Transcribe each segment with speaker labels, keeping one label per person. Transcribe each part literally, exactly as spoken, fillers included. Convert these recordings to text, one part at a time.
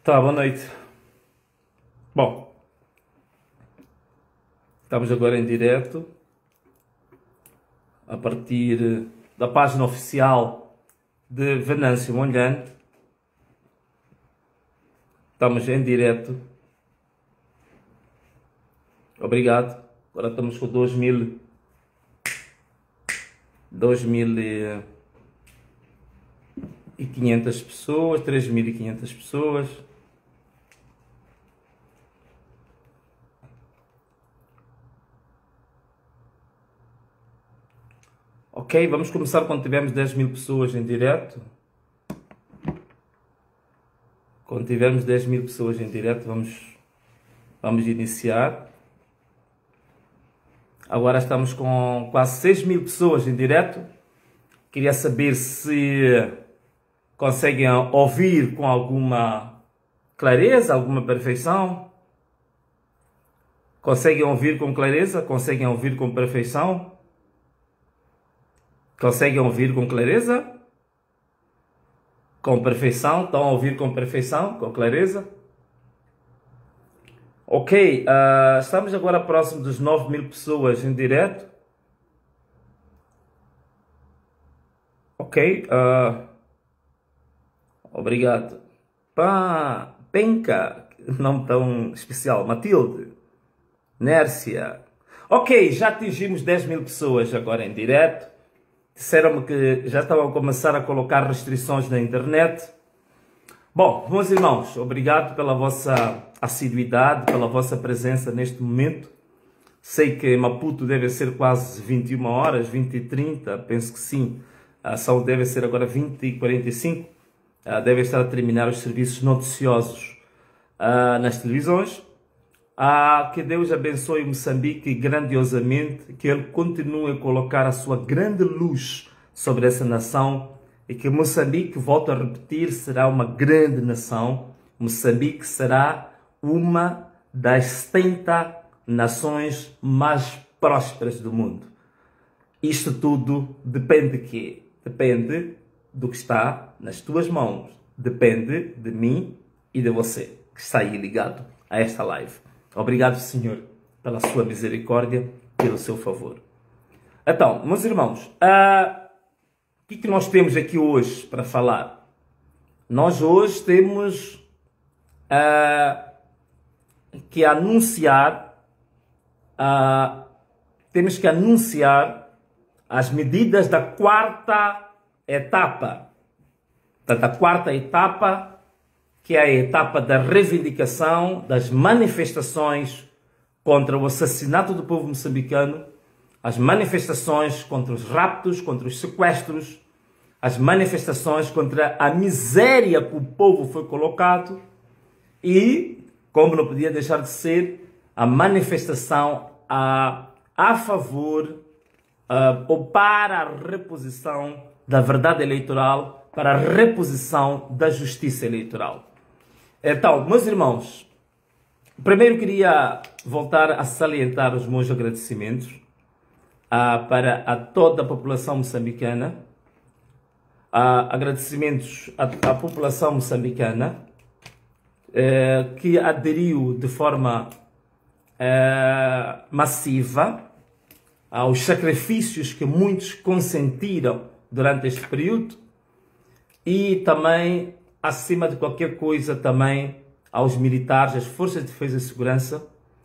Speaker 1: Tá, boa noite. Bom, estamos agora em direto a partir da página oficial de Venâncio Mondlane. Estamos em direto. Obrigado. Agora estamos com dois mil, dois mil e quinhentas pessoas, três mil e quinhentas pessoas. Ok, vamos começar quando tivermos dez mil pessoas em direto. Quando tivermos dez mil pessoas em direto, vamos, vamos iniciar. Agora estamos com quase seis mil pessoas em direto. Queria saber se conseguem ouvir com alguma clareza, alguma perfeição. Conseguem ouvir com clareza? Conseguem ouvir com perfeição? Conseguem ouvir com clareza? Com perfeição? Estão a ouvir com perfeição? Com clareza? Ok, uh, estamos agora próximo dos nove mil pessoas em direto. Ok, uh, obrigado. Pá, Penca, não tão especial. Matilde, Nércia. Ok, já atingimos dez mil pessoas agora em direto. Disseram-me que já estavam a começar a colocar restrições na internet. Bom, meus irmãos, obrigado pela vossa assiduidade, pela vossa presença neste momento. Sei que Maputo deve ser quase vinte e uma horas, vinte e trinta, penso que sim. A São deve ser agora vinte e quarenta e cinco. Deve estar a terminar os serviços noticiosos uh, nas televisões. Ah, que Deus abençoe Moçambique grandiosamente, que Ele continue a colocar a sua grande luz sobre essa nação e que Moçambique, volto a repetir, será uma grande nação. Moçambique será uma das setenta nações mais prósperas do mundo. Isto tudo depende de quê? Depende do que está nas tuas mãos. Depende de mim e de você, que está aí ligado a esta live. Obrigado, Senhor, pela sua misericórdia, pelo seu favor. Então, meus irmãos, uh, o que, que nós temos aqui hoje para falar? Nós hoje temos uh, que anunciar, uh, temos que anunciar as medidas da quarta etapa. Portanto, a quarta etapa, que é a etapa da reivindicação das manifestações contra o assassinato do povo moçambicano, as manifestações contra os raptos, contra os sequestros, as manifestações contra a miséria que o povo foi colocado e, como não podia deixar de ser, a manifestação a, a favor uh, ou para a reposição da verdade eleitoral, para a reposição da justiça eleitoral. Então, meus irmãos, primeiro queria voltar a salientar os meus agradecimentos uh, para a toda a população moçambicana, uh, agradecimentos à, à população moçambicana uh, que aderiu de forma uh, massiva aos sacrifícios que muitos consentiram durante este período e também, acima de qualquer coisa, também aos militares, às forças de defesa e segurança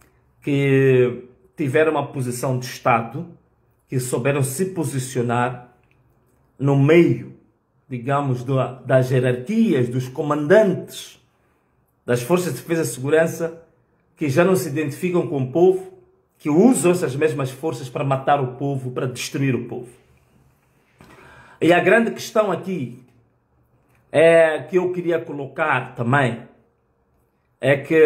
Speaker 1: que tiveram uma posição de Estado, que souberam se posicionar no meio, digamos, do, das hierarquias, dos comandantes das forças de defesa e segurança, que já não se identificam com o povo, que usam essas mesmas forças para matar o povo, para destruir o povo. E a grande questão aqui é que eu queria colocar também é que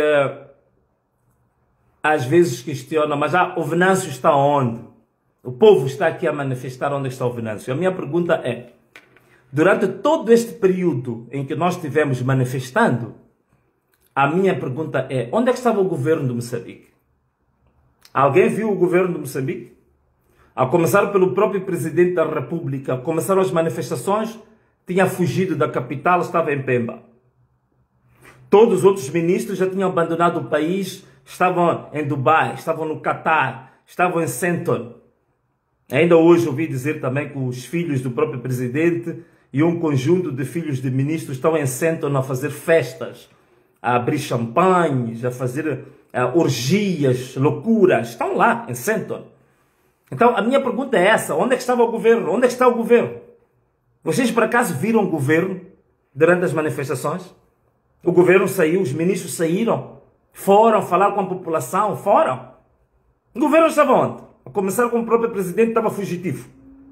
Speaker 1: às vezes questiona, mas ah, o Venâncio está onde? O povo está aqui a manifestar onde está o Venâncio. A minha pergunta é, durante todo este período em que nós estivemos manifestando, a minha pergunta é, onde é que estava o governo de Moçambique? Alguém viu o governo de Moçambique? A começar pelo próprio presidente da República, começaram as manifestações, tinha fugido da capital, estava em Pemba. Todos os outros ministros já tinham abandonado o país, estavam em Dubai, estavam no Catar, estavam em Senton. Ainda hoje ouvi dizer também que os filhos do próprio presidente e um conjunto de filhos de ministros estão em Senton a fazer festas, a abrir champanhes, a fazer uh, orgias, loucuras. Estão lá em Senton. Então a minha pergunta é essa: onde é que estava o governo? Onde é que está o governo? Vocês por acaso viram o governo durante as manifestações? O governo saiu, os ministros saíram, foram falar com a população, foram. O governo estava onde? A começar com o próprio presidente, estava fugitivo.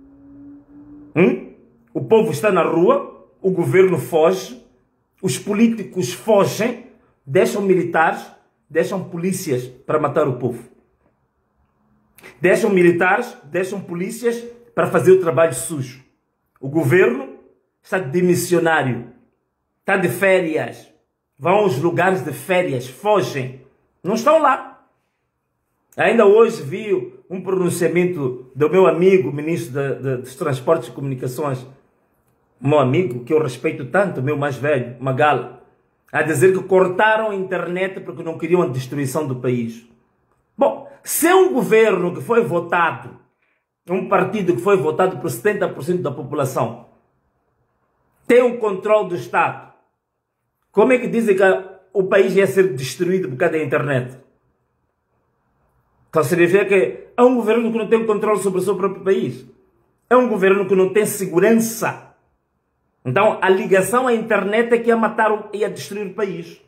Speaker 1: Hum? O povo está na rua, o governo foge, os políticos fogem, deixam militares, deixam polícias para matar o povo. Deixam militares, deixam polícias para fazer o trabalho sujo. O governo está de missionário, está de férias, vão aos lugares de férias, fogem, não estão lá. Ainda hoje vi um pronunciamento do meu amigo, ministro de, de, dos Transportes e Comunicações, meu amigo, que eu respeito tanto, meu mais velho, Magala, a dizer que cortaram a internet porque não queriam a destruição do país. Bom, se é um governo que foi votado, um partido que foi votado por setenta por cento da população, tem o controle do Estado, como é que dizem que o país ia ser destruído por causa da internet? Então significa que é um governo que não tem controle sobre o seu próprio país. É um governo que não tem segurança. Então a ligação à internet é que ia matar, ia destruir o país.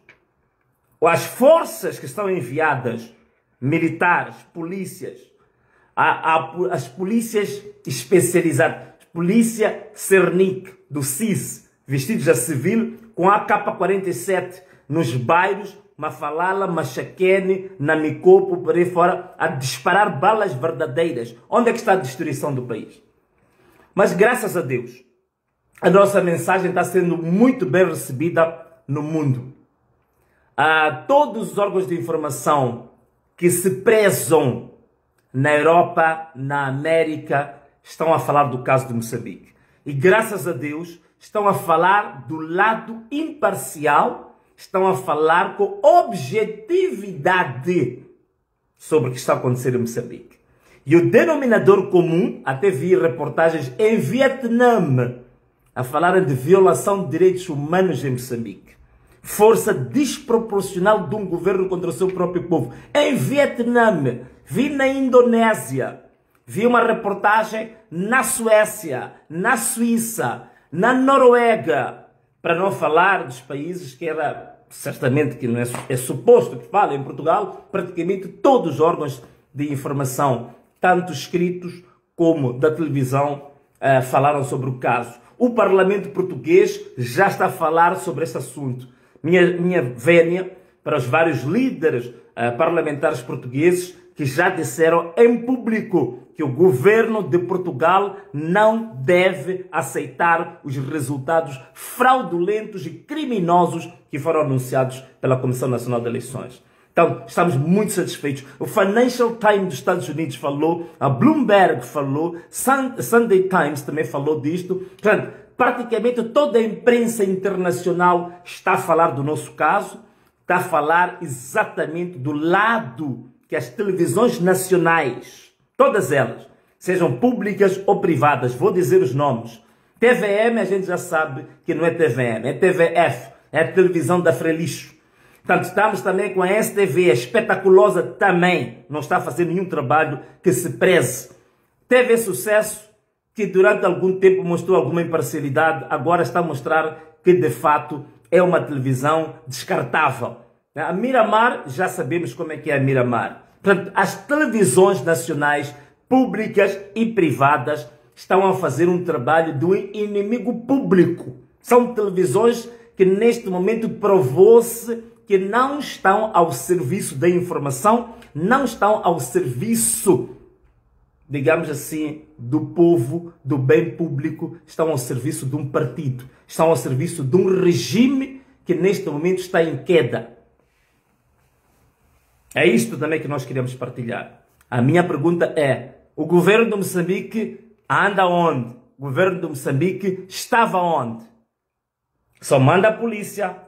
Speaker 1: As forças que estão enviadas, militares, polícias, a, a, as polícias especializadas, polícia Cernic, do C I S, vestidos a civil, com a A K quarenta e sete nos bairros, Mafalala, Machaquene, Namicopo, por aí fora, a disparar balas verdadeiras. Onde é que está a destruição do país? Mas graças a Deus, a nossa mensagem está sendo muito bem recebida no mundo. Ah, todos os órgãos de informação que se prezam na Europa, na América, estão a falar do caso de Moçambique. E graças a Deus, estão a falar do lado imparcial, estão a falar com objetividade sobre o que está acontecendo em Moçambique. E o denominador comum, até vi reportagens em Vietnã, a falar de violação de direitos humanos em Moçambique. Força desproporcional de um governo contra o seu próprio povo. Em Vietnã, vi na Indonésia, vi uma reportagem na Suécia, na Suíça, na Noruega, para não falar dos países que era, certamente que não é, é suposto que fale, em Portugal, praticamente todos os órgãos de informação, tanto escritos como da televisão, uh, falaram sobre o caso. O Parlamento português já está a falar sobre esse assunto. Minha, minha vénia para os vários líderes uh, parlamentares portugueses que já disseram em público que o governo de Portugal não deve aceitar os resultados fraudulentos e criminosos que foram anunciados pela Comissão Nacional de Eleições. Então, estamos muito satisfeitos. O Financial Times dos Estados Unidos falou, a Bloomberg falou, Sunday Times também falou disto. Portanto, praticamente toda a imprensa internacional está a falar do nosso caso, está a falar exatamente do lado que as televisões nacionais, todas elas, sejam públicas ou privadas, vou dizer os nomes. T V M a gente já sabe que não é T V M, é T V F, é a televisão da Frelixo. Portanto, estamos também com a S T V, a espetaculosa também, não está a fazer nenhum trabalho que se preze. T V Sucesso, que durante algum tempo mostrou alguma imparcialidade, agora está a mostrar que de fato é uma televisão descartável. A Miramar, já sabemos como é que é a Miramar. Portanto, as televisões nacionais, públicas e privadas, estão a fazer um trabalho do inimigo público. São televisões que neste momento provou-se que não estão ao serviço da informação, não estão ao serviço, digamos assim, do povo, do bem público, estão ao serviço de um partido, estão ao serviço de um regime que neste momento está em queda. É isto também que nós queremos partilhar. A minha pergunta é, o governo de Moçambique anda onde? O governo de Moçambique estava onde? Só manda a polícia,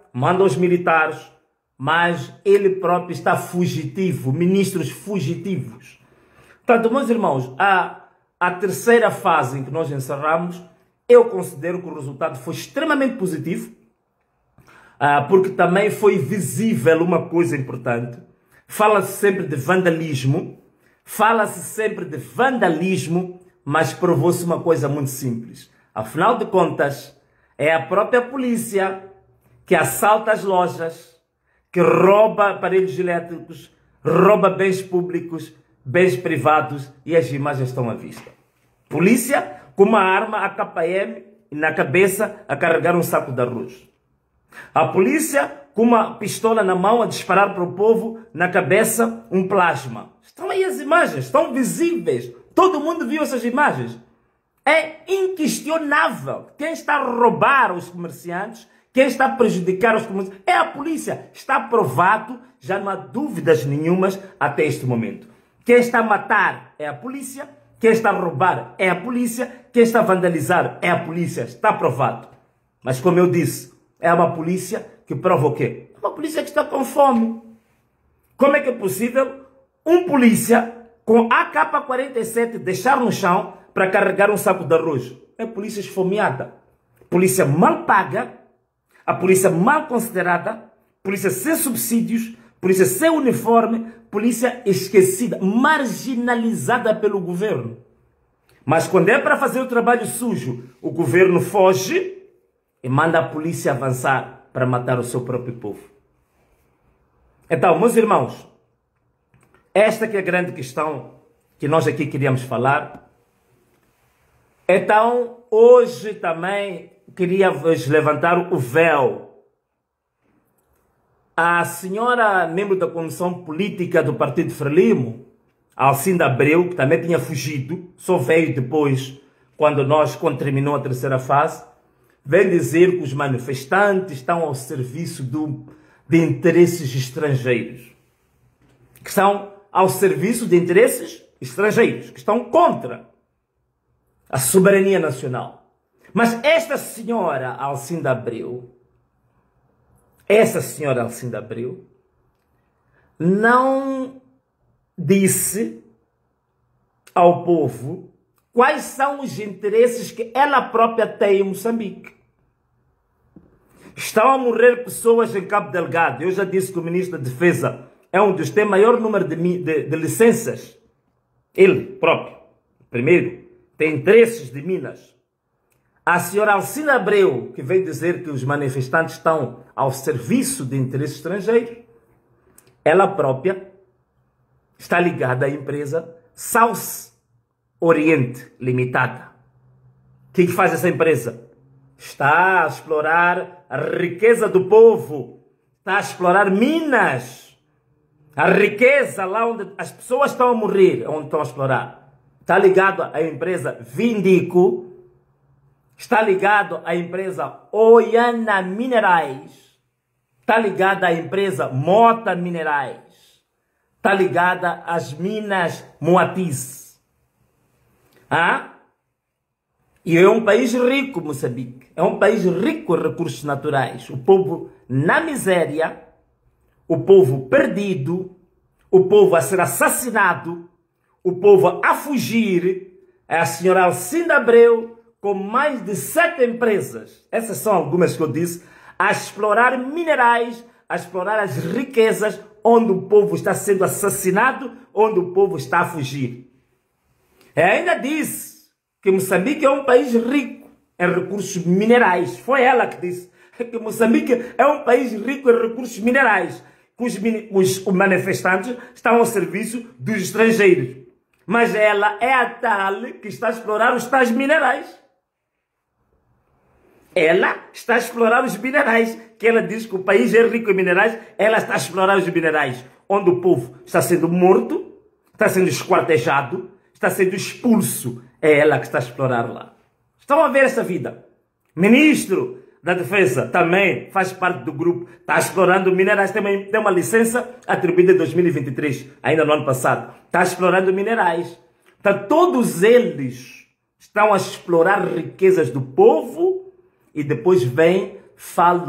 Speaker 1: manda os militares, mas ele próprio está fugitivo, ministros fugitivos. Portanto, meus irmãos, a, a terceira fase em que nós encerramos, eu considero que o resultado foi extremamente positivo, ah, porque também foi visível uma coisa importante. Fala-se sempre de vandalismo, fala-se sempre de vandalismo, mas provou-se uma coisa muito simples. Afinal de contas, é a própria polícia que assalta as lojas, que rouba aparelhos elétricos, rouba bens públicos, bens privados, e as imagens estão à vista. Polícia com uma arma A K M na cabeça a carregar um saco de arroz. A polícia com uma pistola na mão a disparar para o povo, na cabeça um plasma. Estão aí as imagens, estão visíveis. Todo mundo viu essas imagens. É inquestionável. Quem está a roubar os comerciantes, quem está a prejudicar os comerciantes, é a polícia. Está provado, já não há dúvidas nenhumas até este momento. Quem está a matar é a polícia, quem está a roubar é a polícia, quem está a vandalizar é a polícia. Está provado. Mas como eu disse, é uma polícia que prova o quê? É uma polícia que está com fome. Como é que é possível um polícia com A K quarenta e sete deixar no chão para carregar um saco de arroz? É polícia esfomeada. Polícia mal paga, a polícia mal considerada, polícia sem subsídios, polícia sem uniforme, polícia esquecida, marginalizada pelo governo. Mas quando é para fazer o trabalho sujo, o governo foge e manda a polícia avançar para matar o seu próprio povo. Então, meus irmãos, esta que é a grande questão que nós aqui queríamos falar. Então, hoje também queria-vos levantar o véu. A senhora, membro da Comissão Política do Partido Frelimo, Alcinda Abreu, que também tinha fugido, só veio depois, quando nós, quando terminou a terceira fase, vem dizer que os manifestantes estão ao serviço do, de interesses estrangeiros. Que estão ao serviço de interesses estrangeiros, que estão contra a soberania nacional. Mas esta senhora Alcinda Abreu, essa senhora Alcinda Abreu, não disse ao povo quais são os interesses que ela própria tem em Moçambique. Estão a morrer pessoas em Cabo Delgado. Eu já disse que o ministro da Defesa é um dos que tem maior número de, de, de licenças. Ele próprio, primeiro, tem interesses de Minas. A senhora Alcinda Abreu, que veio dizer que os manifestantes estão ao serviço de interesses estrangeiros, ela própria está ligada à empresa South Oriente Limitada. O que faz essa empresa? Está a explorar a riqueza do povo, está a explorar Minas, a riqueza lá onde as pessoas estão a morrer, onde estão a explorar. Está ligado à empresa Vindico, está ligado à empresa Oiana Minerais, está ligada à empresa Mota Minerais, está ligada às minas Moatize. Ah? E é um país rico, Moçambique. É um país rico em recursos naturais. O povo na miséria, o povo perdido, o povo a ser assassinado, o povo a fugir. É a senhora Alcinda Abreu, com mais de sete empresas, essas são algumas que eu disse, a explorar minerais, a explorar as riquezas, onde o povo está sendo assassinado, onde o povo está a fugir. E ainda disse que Moçambique é um país rico em recursos minerais. Foi ela que disse que Moçambique é um país rico em recursos minerais, que os, os manifestantes estão ao serviço dos estrangeiros. Mas ela é a tal que está a explorar os tais minerais. Ela está a explorar os minerais, que ela diz que o país é rico em minerais, ela está a explorar os minerais, onde o povo está sendo morto, está sendo esquartejado, está sendo expulso. É ela que está a explorar lá. Estão a ver essa vida? Ministro da Defesa também faz parte do grupo, está explorando minerais, tem uma, tem uma licença atribuída em dois mil e vinte e três, ainda no ano passado. Está explorando minerais. Então, todos eles estão a explorar riquezas do povo e depois vêm, falam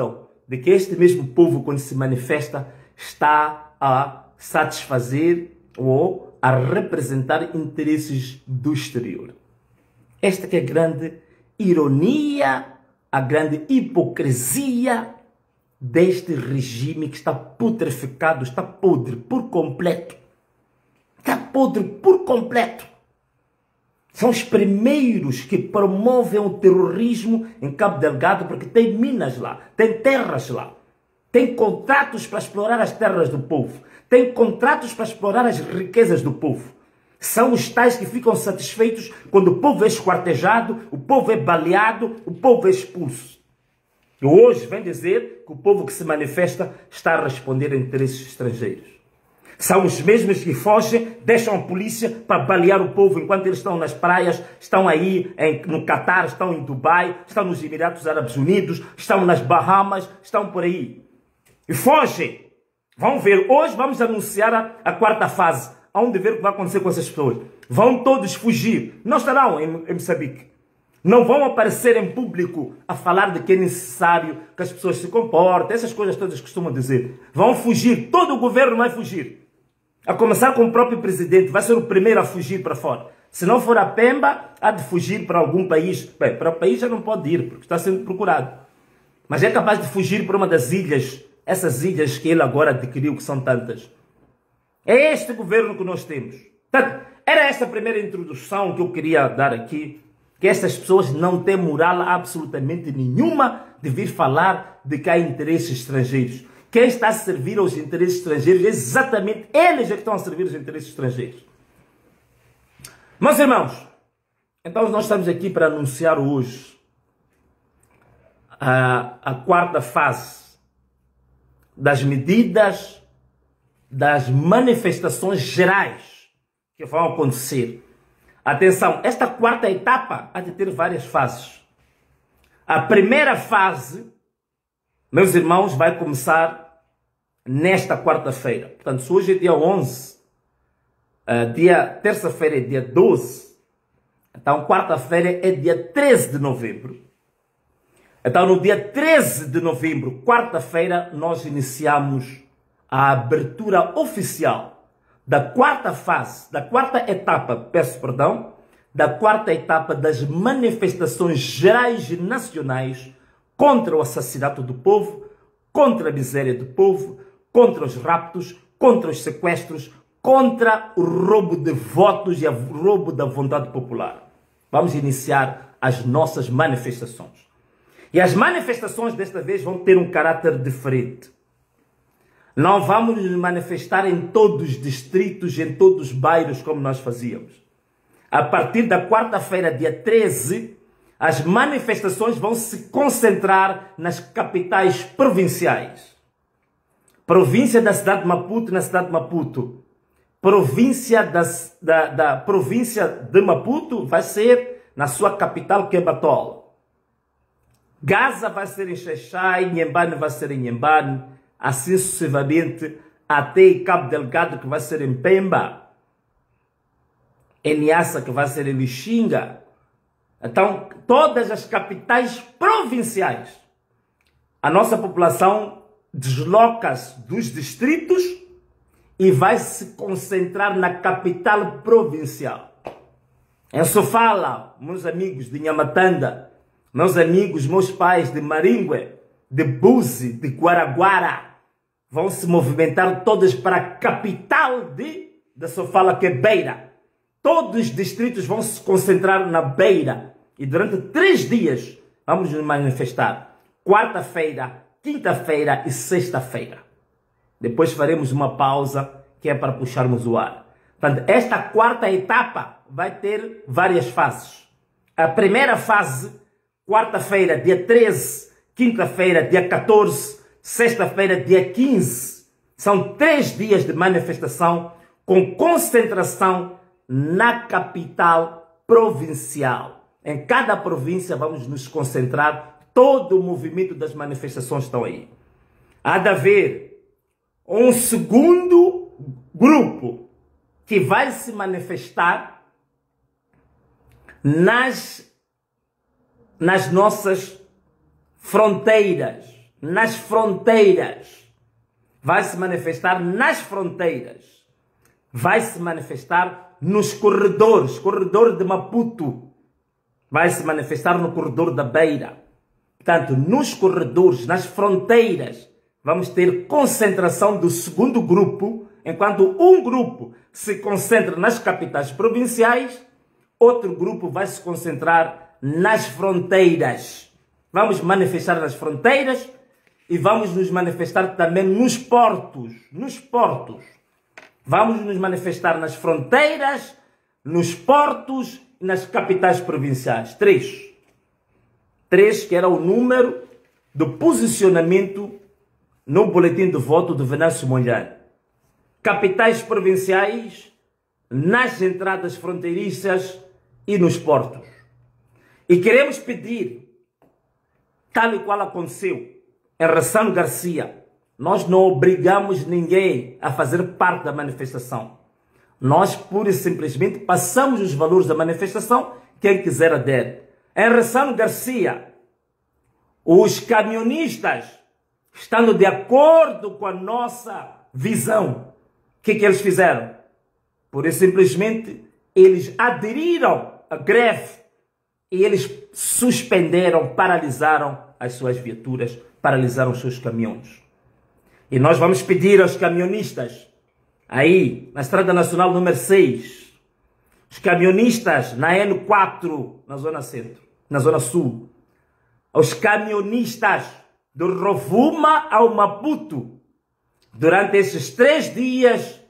Speaker 1: de que este mesmo povo, quando se manifesta, está a satisfazer ou a representar interesses do exterior. Esta que é a grande ironia, a grande hipocrisia deste regime que está putreficado, está podre por completo. Está podre por completo. São os primeiros que promovem o terrorismo em Cabo Delgado porque tem minas lá, tem terras lá, tem contratos para explorar as terras do povo, tem contratos para explorar as riquezas do povo. São os tais que ficam satisfeitos quando o povo é esquartejado, o povo é baleado, o povo é expulso. E hoje vem dizer que o povo que se manifesta está a responder a interesses estrangeiros. São os mesmos que fogem, deixam a polícia para balear o povo enquanto eles estão nas praias, estão aí em, no Catar, estão em Dubai, estão nos Emirados Árabes Unidos, estão nas Bahamas, estão por aí. E fogem. Vão ver, hoje vamos anunciar a, a quarta fase. Onde ver o que vai acontecer com essas pessoas. Vão todos fugir. Não estarão em, em Moçambique. Não vão aparecer em público a falar de que é necessário que as pessoas se comportem. Essas coisas todas costumam dizer. Vão fugir. Todo o governo vai fugir. A começar com o próprio presidente. Vai ser o primeiro a fugir para fora. Se não for a Pemba, há de fugir para algum país. Bem, para o país já não pode ir, porque está sendo procurado. Mas é capaz de fugir para uma das ilhas. Essas ilhas que ele agora adquiriu, que são tantas. É este governo que nós temos. Portanto, era esta a primeira introdução que eu queria dar aqui. Que estas pessoas não têm moral absolutamente nenhuma de vir falar de que há interesses estrangeiros. Quem está a servir aos interesses estrangeiros é exatamente eles que estão a servir aos interesses estrangeiros. Meus irmãos, então nós estamos aqui para anunciar hoje a, a quarta fase das medidas, das manifestações gerais que vão acontecer. Atenção, esta quarta etapa há de ter várias fases. A primeira fase, meus irmãos, vai começar nesta quarta-feira. Portanto, se hoje é dia onze, uh, dia terça-feira é dia doze, então quarta-feira é dia treze de novembro. Então, no dia treze de novembro, quarta-feira, nós iniciamos a abertura oficial da quarta fase, da quarta etapa, peço perdão, da quarta etapa das manifestações gerais e nacionais contra o assassinato do povo, contra a miséria do povo, contra os raptos, contra os sequestros, contra o roubo de votos e o roubo da vontade popular. Vamos iniciar as nossas manifestações. E as manifestações desta vez vão ter um caráter diferente. Não vamos nos manifestar em todos os distritos, em todos os bairros como nós fazíamos. A partir da quarta-feira, dia treze, as manifestações vão se concentrar nas capitais provinciais. Província da cidade de Maputo, na cidade de Maputo. Província da, da, da província de Maputo vai ser na sua capital, que é Batol. Gaza vai ser em Xaixai, Inhambane vai ser em Inhambane, assim sucessivamente, até Cabo Delgado, que vai ser em Pemba, em Niassa, que vai ser em Lixinga. Então, todas as capitais provinciais, a nossa população desloca-se dos distritos e vai se concentrar na capital provincial. Em Sofala, meus amigos de Nhamatanda, meus amigos, meus pais de Maringue, de Buzi, de Guaraguara, vão se movimentar todas para a capital de, de Sofala, que é Beira. Todos os distritos vão se concentrar na Beira. E durante três dias vamos nos manifestar. Quarta-feira, quinta-feira e sexta-feira. Depois faremos uma pausa, que é para puxarmos o ar. Portanto, esta quarta etapa vai ter várias fases. A primeira fase, quarta-feira, dia treze, quinta-feira, dia quatorze, sexta-feira, dia quinze. São três dias de manifestação com concentração na capital provincial. Em cada província vamos nos concentrar, todo o movimento das manifestações estão aí. Há de haver um segundo grupo que vai se manifestar nas, nas nossas fronteiras, nas fronteiras. Vai se manifestar nas fronteiras. Vai se manifestar nos corredores, corredor de Maputo. Vai se manifestar no corredor da Beira. Portanto, nos corredores, nas fronteiras, vamos ter concentração do segundo grupo, enquanto um grupo se concentra nas capitais provinciais, outro grupo vai se concentrar nas fronteiras. Vamos manifestar nas fronteiras e vamos nos manifestar também nos portos, nos portos. Vamos nos manifestar nas fronteiras, nos portos e nas capitais provinciais. Três. Três, que era o número do posicionamento no boletim de voto de Venâncio Mondlane. Capitais provinciais, nas entradas fronteiriças e nos portos. E queremos pedir, tal e qual aconteceu em Ressano Garcia, nós não obrigamos ninguém a fazer parte da manifestação. Nós, pura e simplesmente, passamos os valores da manifestação, quem quiser adere. Em Ressano Garcia, os camionistas, estando de acordo com a nossa visão, o que, que eles fizeram? Pura e simplesmente, eles aderiram à greve e eles suspenderam, paralisaram as suas viaturas, paralisaram os seus caminhões. E nós vamos pedir aos camionistas, aí, na Estrada Nacional número seis, os camionistas na N quatro, na Zona Centro, na Zona Sul, os camionistas do Rovuma ao Maputo, durante esses três dias,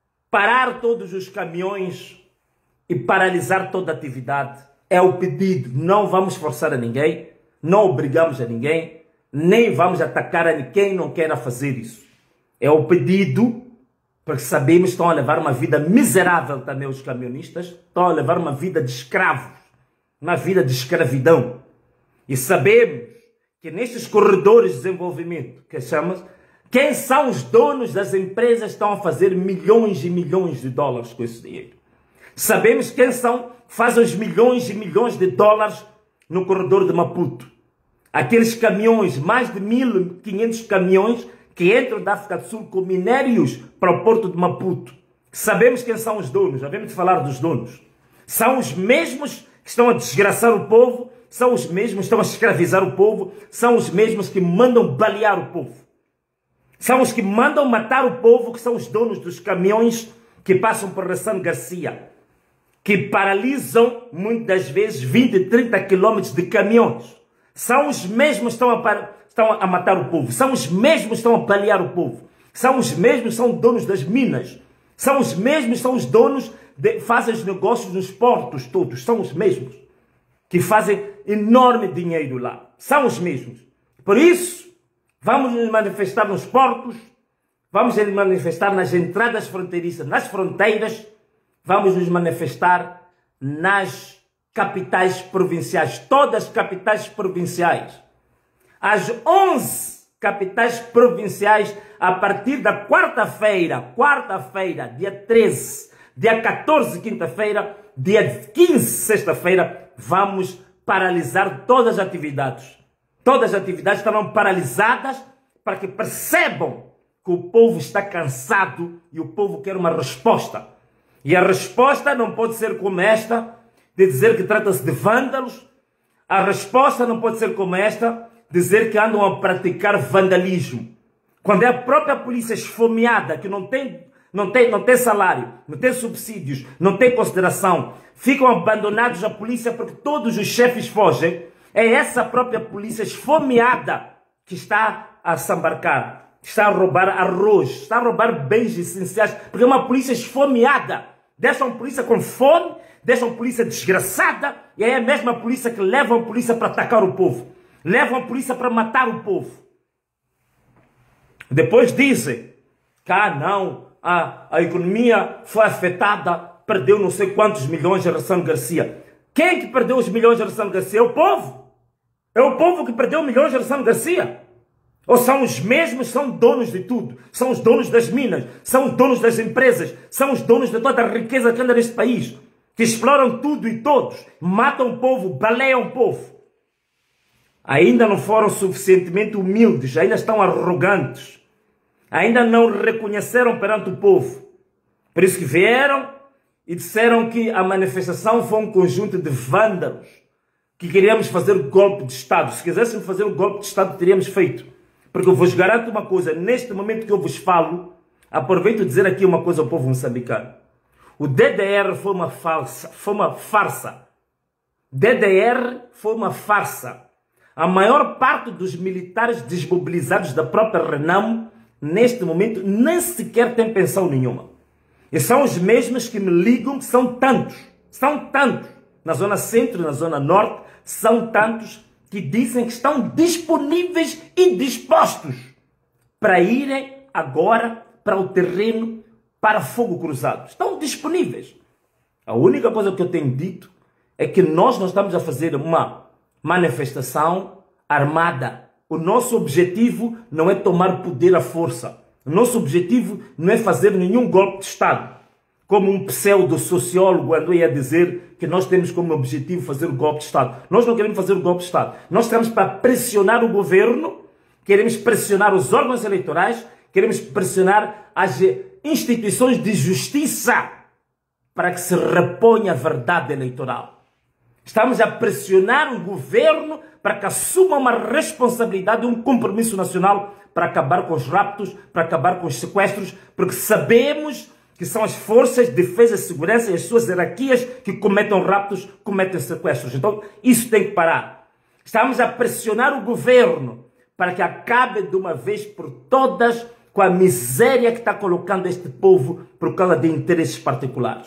Speaker 1: parar todos os caminhões e paralisar toda a atividade. É o pedido, não vamos forçar a ninguém, não obrigamos a ninguém, nem vamos atacar a quem não queira fazer isso. É o pedido, porque sabemos que estão a levar uma vida miserável também os camionistas, estão a levar uma vida de escravos, uma vida de escravidão. E sabemos que nestes corredores de desenvolvimento, que chamamos, quem são os donos das empresas que estão a fazer milhões e milhões de dólares com esse dinheiro. Sabemos quem são, fazem os milhões e milhões de dólares no corredor de Maputo. Aqueles caminhões, mais de mil e quinhentos caminhões que entram da África do Sul com minérios para o porto de Maputo. Sabemos quem são os donos, já vemos de falar dos donos. São os mesmos que estão a desgraçar o povo, são os mesmos que estão a escravizar o povo, são os mesmos que mandam balear o povo. São os que mandam matar o povo, que são os donos dos caminhões que passam por Ressano Garcia, que paralisam muitas vezes vinte, trinta quilômetros de caminhões. São os mesmos que estão a, estão a matar o povo. São os mesmos que estão a balear o povo. São os mesmos que são donos das minas. São os mesmos que são os donos, de, fazem os negócios nos portos todos. São os mesmos que fazem enorme dinheiro lá. São os mesmos. Por isso, vamos nos manifestar nos portos, vamos nos manifestar nas entradas fronteiriças, nas fronteiras, vamos nos manifestar nas capitais provinciais, todas as capitais provinciais. As onze capitais provinciais, a partir da quarta-feira, quarta-feira, dia treze, dia quatorze, quinta-feira, dia quinze, sexta-feira, vamos paralisar todas as atividades. Todas as atividades estarão paralisadas para que percebam que o povo está cansado e o povo quer uma resposta. E a resposta não pode ser como esta, de dizer que trata-se de vândalos. A resposta não pode ser como esta, dizer que andam a praticar vandalismo. Quando é a própria polícia esfomeada, que não tem, não tem, não tem salário, não tem subsídios, não tem consideração, ficam abandonados à polícia porque todos os chefes fogem, é essa própria polícia esfomeada que está a se embarcar, está a roubar arroz, está a roubar bens essenciais, porque é uma polícia esfomeada. Deixam a polícia com fome, deixam a polícia desgraçada, e é a mesma polícia que levam a polícia para atacar o povo, levam a polícia para matar o povo. Depois dizem que, ah não, a, a economia foi afetada, perdeu não sei quantos milhões de Ressano Garcia. Quem que perdeu os milhões de Ressano Garcia? É o povo. É o povo que perdeu milhões de Ressano Garcia. Ou são os mesmos que são donos de tudo? São os donos das minas, são os donos das empresas, são os donos de toda a riqueza que anda neste país, que exploram tudo e todos, matam o povo, baleiam o povo. ainda não foram suficientemente humildes, ainda estão arrogantes, ainda não reconheceram perante o povo. Por isso que vieram e disseram que a manifestação foi um conjunto de vândalos, que queríamos fazer o golpe de Estado. Se quiséssemos fazer o golpe de Estado, teríamos feito. Porque eu vos garanto uma coisa, neste momento que eu vos falo, aproveito dizer aqui uma coisa ao povo moçambicano. O D D R foi uma farsa, foi uma farsa. D D R foi uma farsa. A maior parte dos militares desmobilizados da própria Renamo, neste momento, nem sequer tem pensão nenhuma. E são os mesmos que me ligam, que são tantos, são tantos, na zona centro, na zona norte, são tantos que dizem que estão disponíveis e dispostos para irem agora para o terreno para fogo cruzado. Estão disponíveis. A única coisa que eu tenho dito é que nós não estamos a fazer uma manifestação armada. O nosso objetivo não é tomar poder à força. O nosso objetivo não é fazer nenhum golpe de Estado. Como um pseudo-sociólogo andou a dizer que nós temos como objetivo fazer o golpe de Estado. Nós não queremos fazer o golpe de Estado. Nós estamos para pressionar o governo, queremos pressionar os órgãos eleitorais, queremos pressionar as instituições de justiça para que se reponha a verdade eleitoral. Estamos a pressionar o governo para que assuma uma responsabilidade, um compromisso nacional para acabar com os raptos, para acabar com os sequestros, porque sabemos que são as forças de defesa e segurança e as suas hierarquias que cometem raptos, cometem sequestros. Então, isso tem que parar. Estamos a pressionar o governo para que acabe de uma vez por todas com a miséria que está colocando este povo por causa de interesses particulares.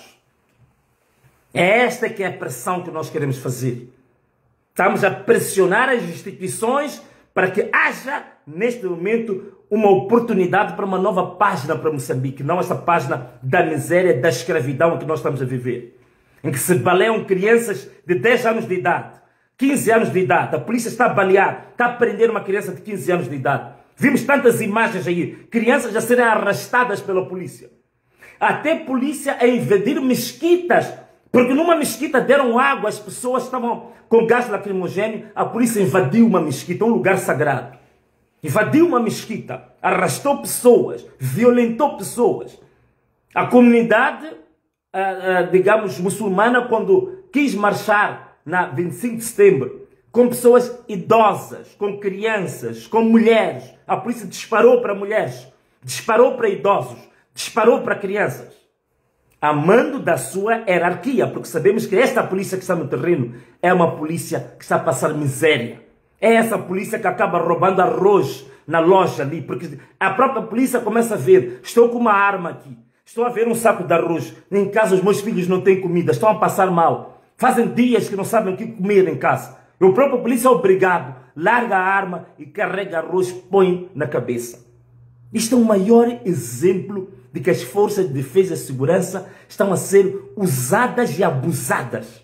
Speaker 1: É esta que é a pressão que nós queremos fazer. Estamos a pressionar as instituições para que haja, neste momento, uma oportunidade para uma nova página para Moçambique, não essa página da miséria, da escravidão que nós estamos a viver, em que se baleiam crianças de dez anos de idade, quinze anos de idade, a polícia está a balear, está a prender uma criança de quinze anos de idade. Vimos tantas imagens aí, crianças a serem arrastadas pela polícia. Até polícia a invadir mesquitas, porque numa mesquita deram água, as pessoas estavam com gás lacrimogêneo, a polícia invadiu uma mesquita, um lugar sagrado. Invadiu uma mesquita, arrastou pessoas, violentou pessoas. A comunidade, ah, ah, digamos, muçulmana, quando quis marchar na vinte e cinco de setembro, com pessoas idosas, com crianças, com mulheres, a polícia disparou para mulheres, disparou para idosos, disparou para crianças, a mando da sua hierarquia, porque sabemos que esta polícia que está no terreno é uma polícia que está a passar miséria. É essa polícia que acaba roubando arroz na loja ali, porque a própria polícia começa a ver, estou com uma arma aqui, estou a ver um saco de arroz, em casa os meus filhos não têm comida, estão a passar mal, fazem dias que não sabem o que comer em casa. E o próprio polícia é obrigado, larga a arma e carrega arroz, põe na cabeça. Isto é o maior exemplo de que as forças de defesa e segurança estão a ser usadas e abusadas.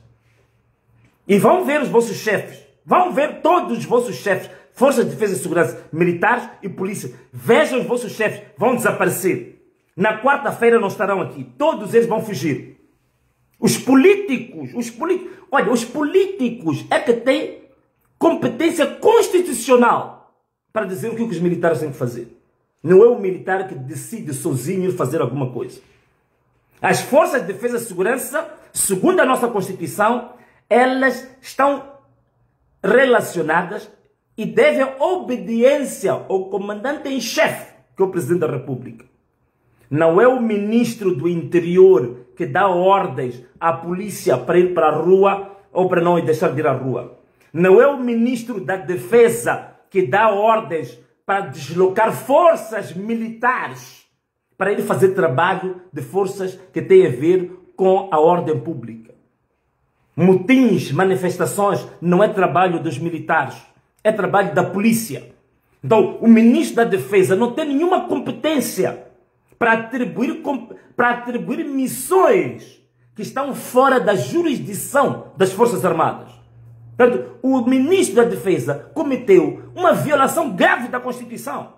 Speaker 1: E vão ver os vossos chefes, vão ver todos os vossos chefes, forças de defesa e segurança, militares e polícia. Vejam os vossos chefes, vão desaparecer. Na quarta-feira não estarão aqui, todos eles vão fugir. Os políticos, os políticos, olha, os políticos é que têm competência constitucional para dizer o que os militares têm que fazer. Não é o militar que decide sozinho fazer alguma coisa. As forças de defesa e segurança, segundo a nossa Constituição, elas estão relacionadas e devem obediência ao comandante em chefe, que é o Presidente da República. Não é o ministro do Interior que dá ordens à polícia para ir para a rua ou para não deixar de ir à rua. Não é o ministro da Defesa que dá ordens para deslocar forças militares para ele fazer trabalho de forças que têm a ver com a ordem pública. Motins, manifestações, não é trabalho dos militares, é trabalho da polícia. Então, o ministro da Defesa não tem nenhuma competência para atribuir, para atribuir missões que estão fora da jurisdição das Forças Armadas. Portanto, o ministro da Defesa cometeu uma violação grave da Constituição.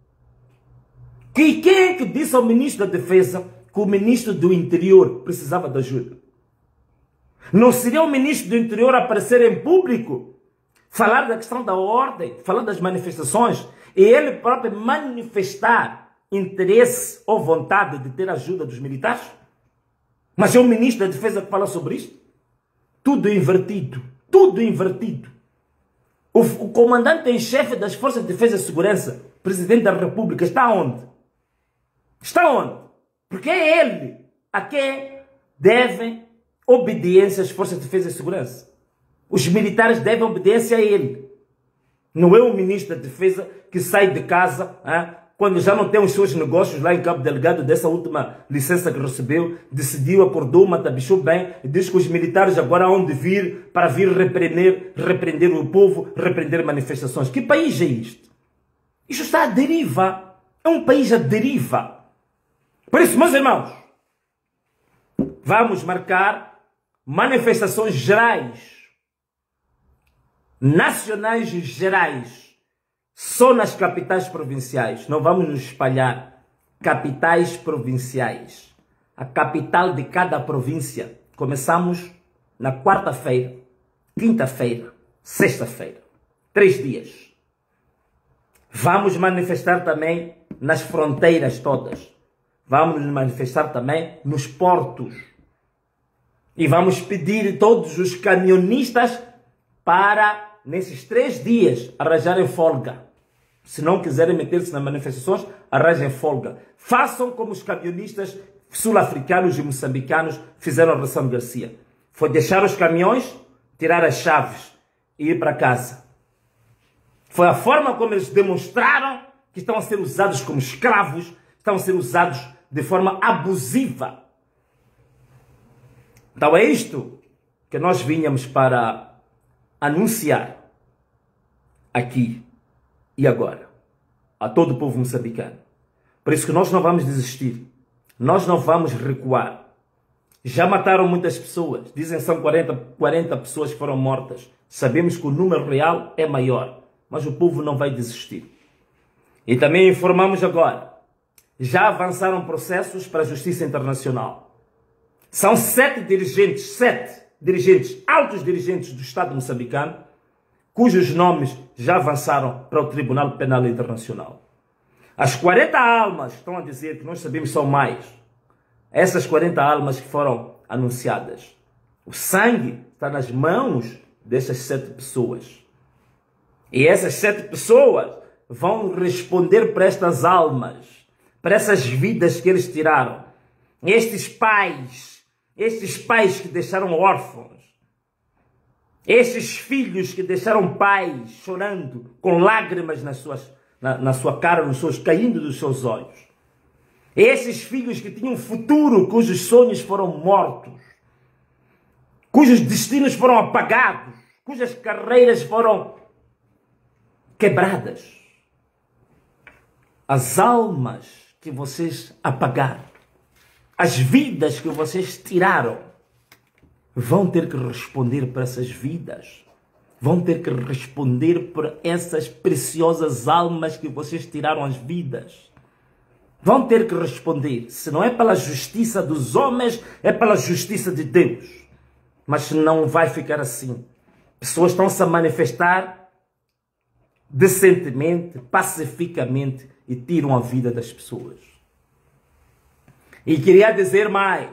Speaker 1: Que, quem é que disse ao ministro da Defesa que o ministro do Interior precisava de ajuda? Não seria o ministro do Interior aparecer em público falar da questão da ordem, falar das manifestações, e ele próprio manifestar interesse ou vontade de ter ajuda dos militares? Mas é o ministro da Defesa que fala sobre isto? Tudo invertido, tudo invertido. O, o comandante em chefe das Forças de Defesa e Segurança, presidente da República, está onde? Está onde? Porque é ele a quem devem obediência às Forças de Defesa e Segurança. Os militares devem obediência a ele. Não é o ministro da Defesa que sai de casa, hein, quando já não tem os seus negócios lá em Cabo Delgado, dessa última licença que recebeu, decidiu, acordou, matabichou bem, e diz que os militares agora hão de vir para vir repreender, repreender o povo, repreender manifestações. Que país é isto? Isto está à deriva. É um país à deriva. Por isso, meus irmãos, vamos marcar manifestações gerais, nacionais e gerais, só nas capitais provinciais. Não vamos nos espalhar. Capitais provinciais. A capital de cada província. Começamos na quarta-feira, quinta-feira, sexta-feira. Três dias. Vamos manifestar também nas fronteiras todas. Vamos nos manifestar também nos portos. E vamos pedir a todos os camionistas para, nesses três dias, arranjarem folga. Se não quiserem meter-se nas manifestações, arranjem folga. Façam como os camionistas sul-africanos e moçambicanos fizeram a Revolução Garcia. Foi deixar os caminhões, tirar as chaves e ir para casa. Foi a forma como eles demonstraram que estão a ser usados como escravos, estão a ser usados de forma abusiva. Então é isto que nós vinhamos para anunciar aqui e agora a todo o povo moçambicano. Por isso que nós não vamos desistir. Nós não vamos recuar. Já mataram muitas pessoas. Dizem que são quarenta, quarenta pessoas que foram mortas. Sabemos que o número real é maior. Mas o povo não vai desistir. E também informamos agora. Já avançaram processos para a Justiça Internacional. São sete dirigentes, sete dirigentes, altos dirigentes do Estado moçambicano, cujos nomes já avançaram para o Tribunal Penal Internacional. As quarenta almas, estão a dizer que nós sabemos são mais. Essas quarenta almas que foram anunciadas. O sangue está nas mãos dessas sete pessoas. E essas sete pessoas vão responder para estas almas, para essas vidas que eles tiraram. Estes pais, estes pais que deixaram órfãos, estes filhos que deixaram pais chorando, com lágrimas nas suas, na, na sua cara, nos seus, caindo dos seus olhos. Esses filhos que tinham um futuro, cujos sonhos foram mortos, cujos destinos foram apagados, cujas carreiras foram quebradas. As almas que vocês apagaram, as vidas que vocês tiraram, vão ter que responder por essas vidas. Vão ter que responder por essas preciosas almas que vocês tiraram as vidas. Vão ter que responder. Se não é pela justiça dos homens, é pela justiça de Deus. Mas não vai ficar assim. Pessoas estão-se a manifestar decentemente, pacificamente e tiram a vida das pessoas. E queria dizer mais.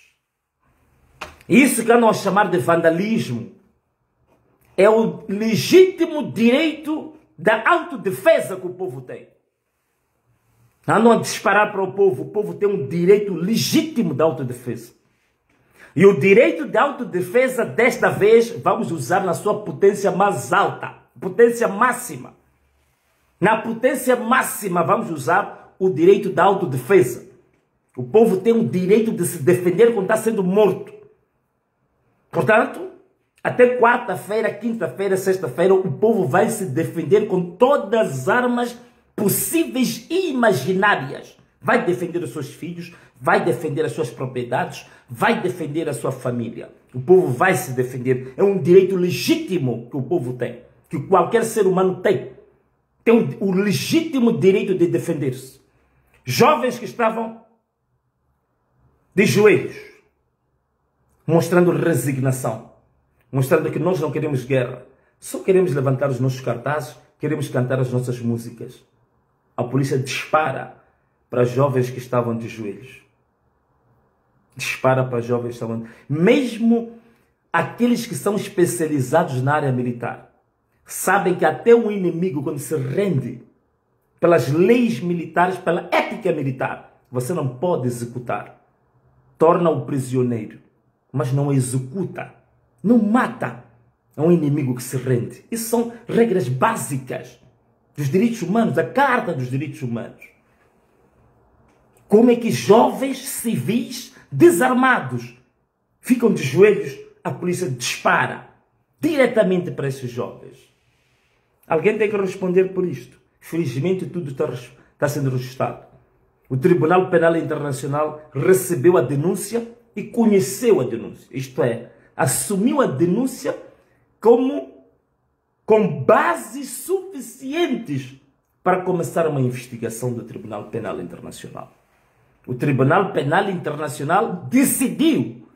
Speaker 1: Isso que andam a chamar de vandalismo é o legítimo direito da autodefesa que o povo tem. Andam a disparar para o povo. O povo tem um direito legítimo de autodefesa. E o direito de autodefesa, desta vez, vamos usar na sua potência mais alta. Potência máxima. Na potência máxima, vamos usar o direito da autodefesa. O povo tem o direito de se defender quando está sendo morto. Portanto, até quarta-feira, quinta-feira, sexta-feira, o povo vai se defender com todas as armas possíveis e imaginárias. Vai defender os seus filhos, vai defender as suas propriedades, vai defender a sua família. O povo vai se defender. É um direito legítimo que o povo tem, que qualquer ser humano tem. Tem o legítimo direito de defender-se. Jovens que estavam de joelhos, mostrando resignação, mostrando que nós não queremos guerra, Só queremos levantar os nossos cartazes, queremos cantar as nossas músicas. A polícia dispara para jovens que estavam de joelhos. Dispara para jovens que estavam... Mesmo aqueles que são especializados na área militar sabem que até um inimigo, quando se rende pelas leis militares, pela ética militar, você não pode executar. Torna-o prisioneiro, mas não executa, não mata. É um inimigo que se rende. Isso são regras básicas dos direitos humanos, da Carta dos Direitos Humanos. Como é que jovens civis desarmados ficam de joelhos, a polícia dispara diretamente para esses jovens? Alguém tem que responder por isto. Felizmente tudo está, está sendo registrado. O Tribunal Penal Internacional recebeu a denúncia e conheceu a denúncia. Isto é, assumiu a denúncia como com bases suficientes para começar uma investigação do Tribunal Penal Internacional. O Tribunal Penal Internacional decidiu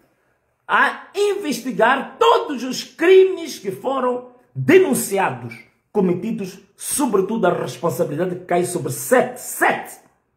Speaker 1: a investigar todos os crimes que foram denunciados, cometidos, sobretudo a responsabilidade que cai sobre sete, sete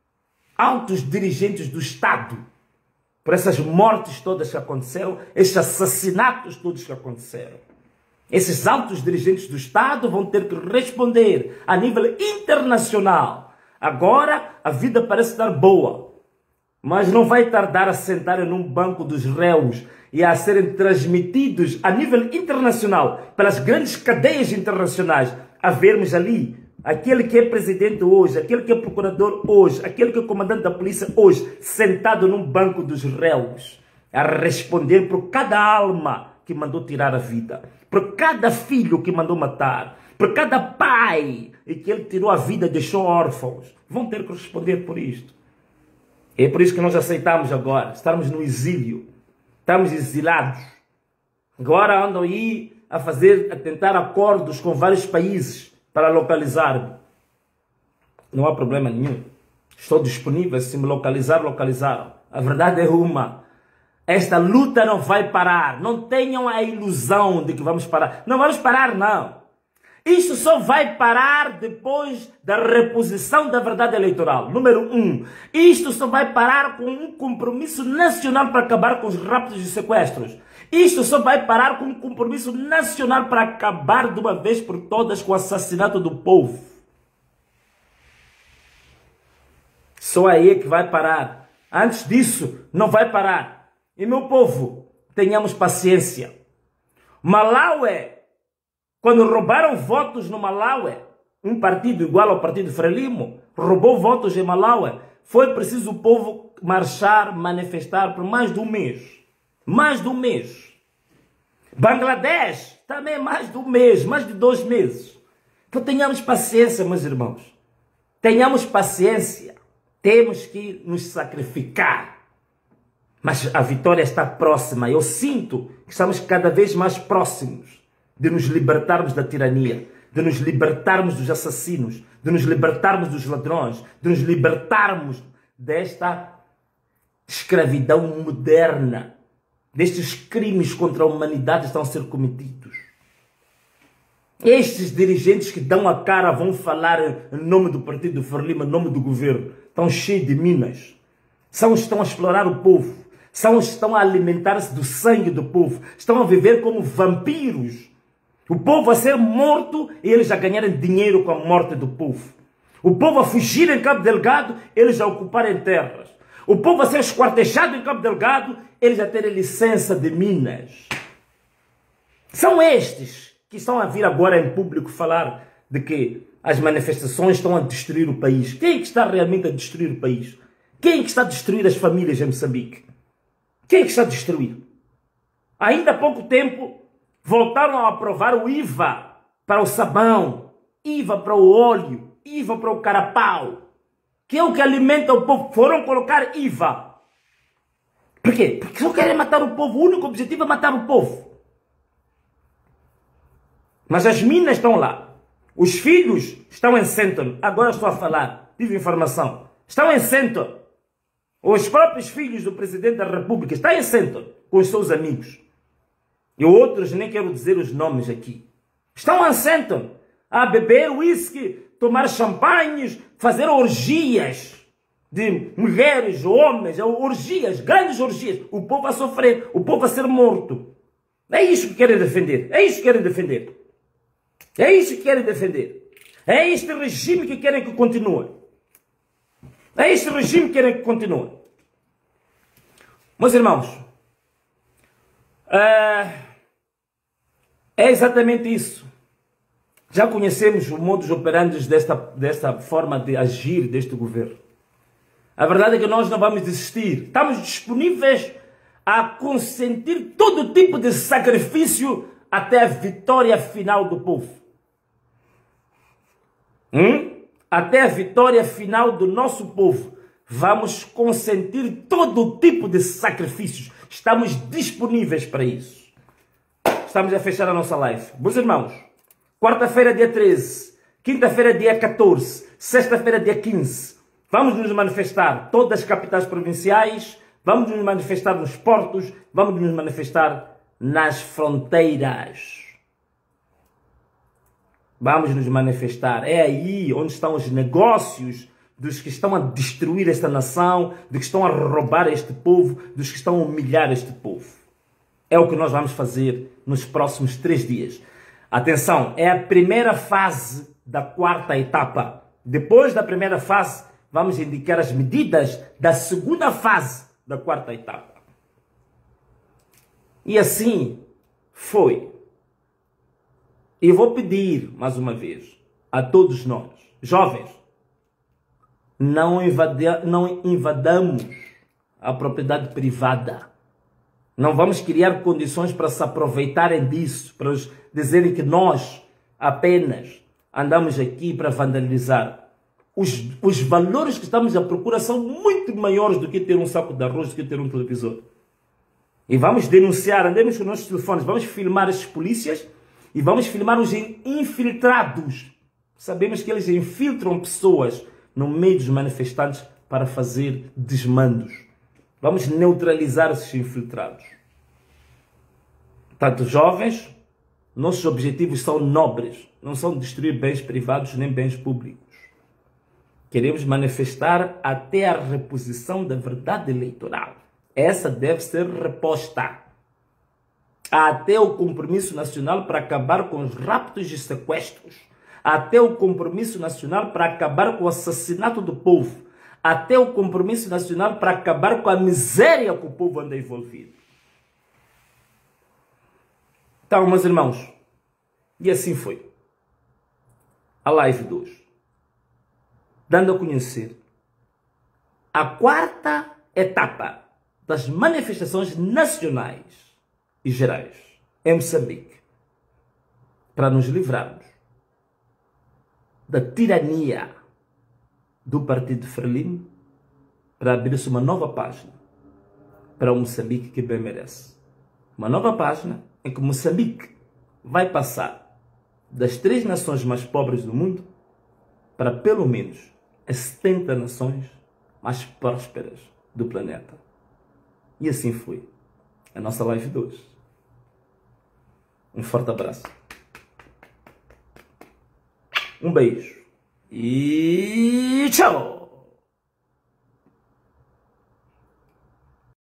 Speaker 1: altos dirigentes do Estado, por essas mortes todas que aconteceram, esses assassinatos todos que aconteceram. Esses altos dirigentes do Estado vão ter que responder a nível internacional. Agora a vida parece estar boa, mas não vai tardar a sentarem num banco dos réus e a serem transmitidos a nível internacional pelas grandes cadeias internacionais, a vermos ali aquele que é presidente hoje, aquele que é procurador hoje, aquele que é comandante da polícia hoje, sentado num banco dos réus, a responder por cada alma que mandou tirar a vida, por cada filho que mandou matar, por cada pai e que ele tirou a vida e deixou órfãos. Vão ter que responder por isto. É por isso que nós aceitamos agora, estarmos no exílio, estamos exilados. Agora andam aí a fazer, a tentar acordos com vários países para localizar. Não há problema nenhum. Estou disponível, se me localizar, localizaram. A verdade é uma. Esta luta não vai parar. Não tenham a ilusão de que vamos parar. Não vamos parar, não. Isto só vai parar depois da reposição da verdade eleitoral. Número um. Isto só vai parar com um compromisso nacional para acabar com os raptos e sequestros. Isto só vai parar com um compromisso nacional para acabar de uma vez por todas com o assassinato do povo. Só aí é que vai parar. Antes disso, não vai parar. E meu povo, tenhamos paciência. Malawi, quando roubaram votos no Malawi, um partido igual ao partido Frelimo, roubou votos em Malawi, foi preciso o povo marchar, manifestar por mais de um mês. Mais de um mês. Bangladesh, também mais de um mês, mais de dois meses. Então tenhamos paciência, meus irmãos. Tenhamos paciência. Temos que nos sacrificar. Mas a vitória está próxima. Eu sinto que estamos cada vez mais próximos de nos libertarmos da tirania, de nos libertarmos dos assassinos, de nos libertarmos dos ladrões, de nos libertarmos desta escravidão moderna, destes crimes contra a humanidade estão a ser cometidos. Estes dirigentes que dão a cara vão falar em nome do partido Frelimo, em nome do governo. Estão cheios de minas. São os que estão a explorar o povo. São os que estão a alimentar-se do sangue do povo. Estão a viver como vampiros. O povo a ser morto e eles a ganharem dinheiro com a morte do povo. O povo a fugir em Cabo Delgado, eles a ocuparem terras. O povo a ser esquartejado em Cabo Delgado, eles a terem licença de minas. São estes que estão a vir agora em público falar de que as manifestações estão a destruir o país. Quem é que está realmente a destruir o país? Quem é que está a destruir as famílias em Moçambique? Quem é que está a destruir? Ainda há pouco tempo voltaram a aprovar o I V A para o sabão, I V A para o óleo, I V A para o carapau, que é o que alimenta o povo. Foram colocar I V A. Por quê? Porque só querem matar o povo. O único objetivo é matar o povo. Mas as minas estão lá. Os filhos estão em Centon. Agora estou a falar. Tive informação. Estão em Centon. Os próprios filhos do presidente da República estão em Centon com os seus amigos. E outros, nem quero dizer os nomes aqui. Estão assentam a beber whisky, tomar champanhes, fazer orgias de mulheres, homens, orgias, grandes orgias. O povo a sofrer, o povo a ser morto. É isso que querem defender. É isso que querem defender. É isso que querem defender. É este regime que querem que continue. É este regime que querem que continue. Meus irmãos, é exatamente isso. Já conhecemos o modus operandi desta, desta forma de agir deste governo. A verdade é que nós não vamos desistir. Estamos disponíveis a consentir todo tipo de sacrifício até a vitória final do povo. Hum? Até a vitória final do nosso povo. Vamos consentir todo tipo de sacrifícios. Estamos disponíveis para isso. Estamos a fechar a nossa live. Meus irmãos, quarta-feira, dia treze. Quinta-feira, dia catorze. Sexta-feira, dia quinze. Vamos nos manifestar todas as capitais provinciais. Vamos nos manifestar nos portos. Vamos nos manifestar nas fronteiras. Vamos nos manifestar. É aí onde estão os negócios dos que estão a destruir esta nação, dos que estão a roubar este povo, dos que estão a humilhar este povo. É o que nós vamos fazer nos próximos três dias. Atenção, é a primeira fase da quarta etapa. Depois da primeira fase, vamos indicar as medidas da segunda fase da quarta etapa. E assim foi. E vou pedir, mais uma vez, a todos nós, jovens, não, invade, não invadamos a propriedade privada. Não vamos criar condições para se aproveitarem disso, para dizerem que nós apenas andamos aqui para vandalizar. Os, os valores que estamos à procura são muito maiores do que ter um saco de arroz, do que ter um televisor. E vamos denunciar, andemos com nossos telefones, vamos filmar esses polícias e vamos filmar os infiltrados. Sabemos que eles infiltram pessoas no meio dos manifestantes para fazer desmandos. Vamos neutralizar esses infiltrados. Tanto jovens, nossos objetivos são nobres. Não são destruir bens privados nem bens públicos. Queremos manifestar até a reposição da verdade eleitoral. Essa deve ser reposta. Até o compromisso nacional para acabar com os raptos e sequestros. Até o compromisso nacional para acabar com o assassinato do povo. Até o compromisso nacional para acabar com a miséria que o povo anda envolvido. Então, meus irmãos, e assim foi. A live de hoje. Dando a conhecer a quarta etapa das manifestações nacionais e gerais em Moçambique. Para nos livrarmos da tirania do Partido Frelimo, para abrir-se uma nova página para o Moçambique que bem merece. Uma nova página em que Moçambique vai passar das três nações mais pobres do mundo para pelo menos as setenta nações mais prósperas do planeta. E assim foi a nossa live de hoje. Um forte abraço. Um beijo. E tchau!